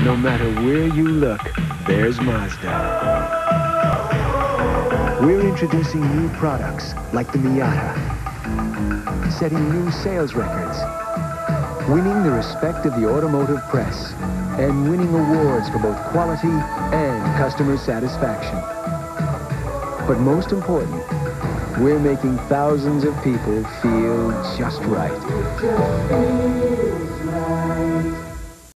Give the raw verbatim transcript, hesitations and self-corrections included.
No matter where you look, there's Mazda. We're introducing new products like the Miata, setting new sales records, winning the respect of the automotive press, and winning awards for both quality and customer satisfaction. But most important, we're making thousands of people feel just right.